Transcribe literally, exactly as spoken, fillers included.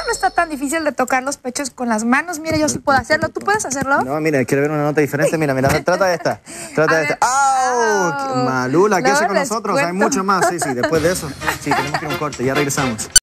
no está tan difícil de tocar los pechos con las manos. Mira, yo sí puedo hacerlo. ¿Tú puedes hacerlo? No, mira, quiero ver una nota diferente. Mira, mira, trata de esta. Trata de esta. ¡Au! Malula, quédese con nosotros. Hay mucho más. Sí, sí, después de eso. Sí, tenemos que ir a un corte. Ya regresamos.